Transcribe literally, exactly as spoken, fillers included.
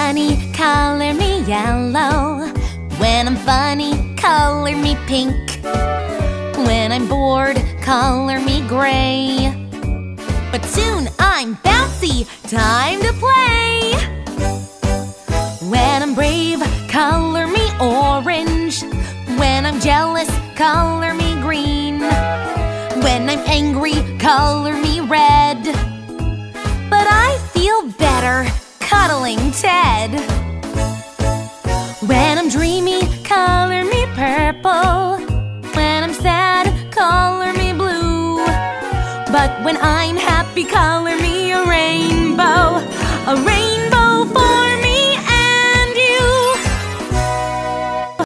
sunny, color me yellow. When I'm funny, color me pink. When I'm bored, color me gray. But soon I'm bouncy, time to play. When I'm brave, color me orange. When I'm jealous, color me green. When I'm angry, color me red. But I feel better cuddling Ted. When I'm dreamy, color me purple. When I'm sad, color me blue. But when I'm happy, color me